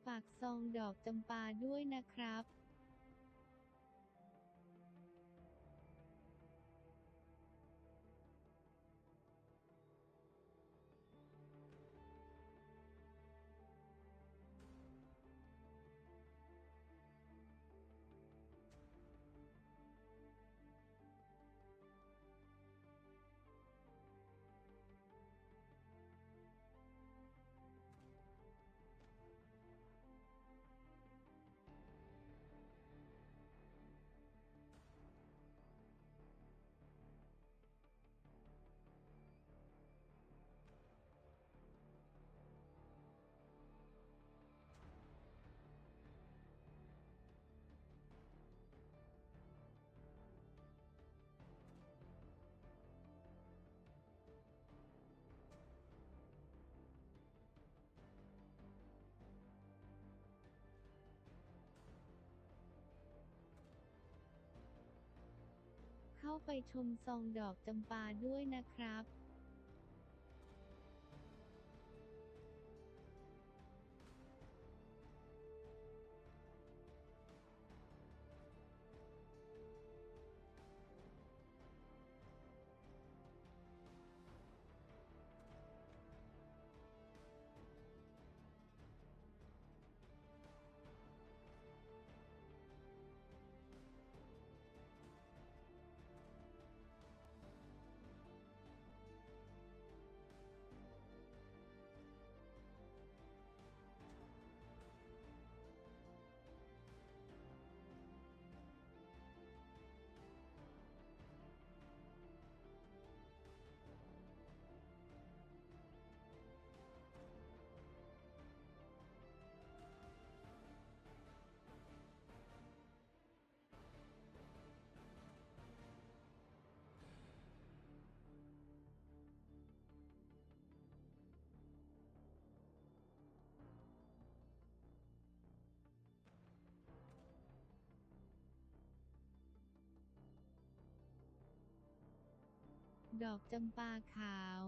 ากซองดอกจำปาด้วยนะครับเข้าไปชมซองดอกจำปาด้วยนะครับดอกจำปาขาว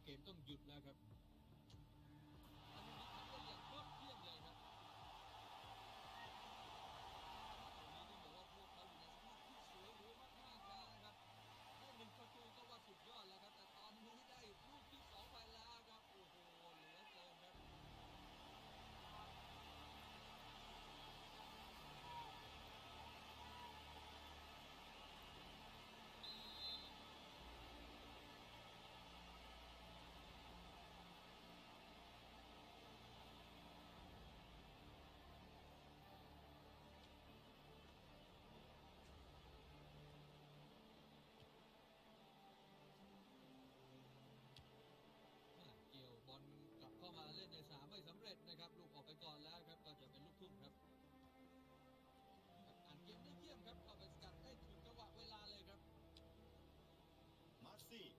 เกมต้องหยุดแล้วครับอันนี้ทำได้อย่างยอดเยี่ยมเลยครับตรงนี้ต้องบอกว่าพวกเขาอยู่ในสภาพที่สวยหรูมากๆแล้วนะครับได้หนึ่งประตูก็ว่าสุดยอดแล้วครับแต่ตอนนี้ได้ลูกที่สองไปแล้วครับโอ้โหเหลือเกินครับเกี่ยวบอลกลับเข้ามาเล่นในสนามไม่สำเร็จนะครับลูกออกไปก่อนแล้วครับก็จะเป็นลูกทุ่งครับอ่านเกมได้เยี่ยมครับเข้าไปสกัดได้ถูกจังหวะเวลาเลยครับมาร์ซี่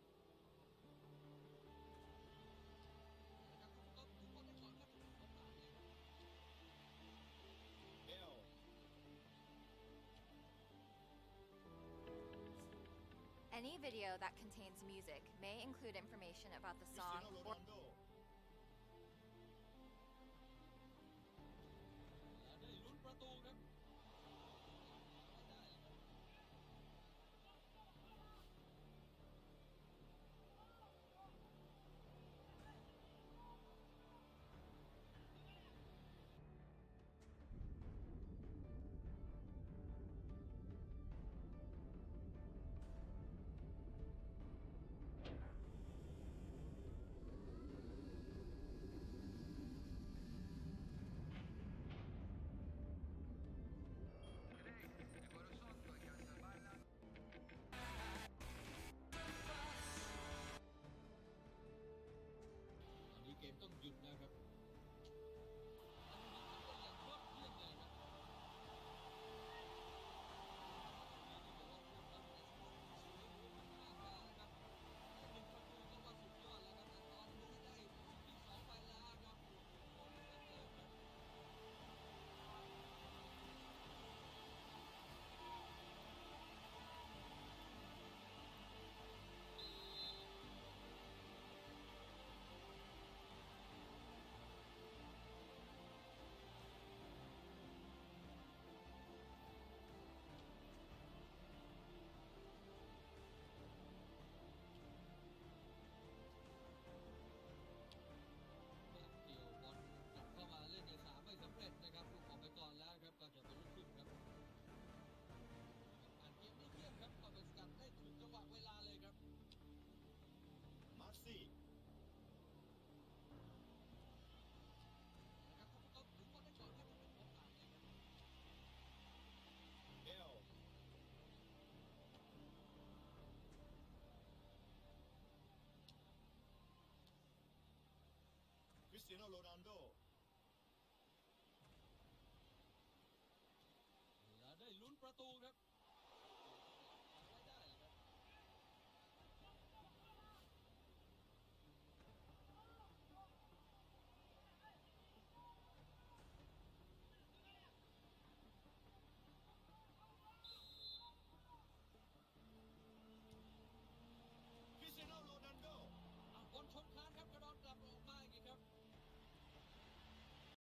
นะครับก็ทุกคนได้ก่อนครับถึงโอกาสเลยครับเอล Any video that contains music may include information about the คริสเตีย song โนโร or นัลโดและได้ลุ้นประตูครับไม่ได้เลยครับตอนนี้เกมต้องหยุดแล้วครับอันนี้ทำได้อย่างยอดเยี่ยมเลยครับตรงนี้ต้องบอกว่าพวกเขาอยู่ในสภาพที่สวยหรูมากๆแล้วนะครับได้หนึ่งประตูก็ว่าสุดยอดแล้วครับแต่ตอนนี้ได้ลูกที่สองไปแล้วครับโอ้โหเหลือเกินครับ เกี่ยวบอลกลับเข้ามาเล่นในสนามไม่สำเร็จนะครับลูกออกไปก่อนแล้วครับก็จะเป็นลูกทุ่งครับอ่านเกมได้เยี่ยมครับเข้าไปสกัดได้ถูกจังหวะเวลาเลยครับมาร์ซี่นะครับก็ถึงบอลได้ก่อนครับจะเป็นโอกาสเลยครับเอล คริสเตียโนโรนัลโดและได้ลุ้นประตูครับ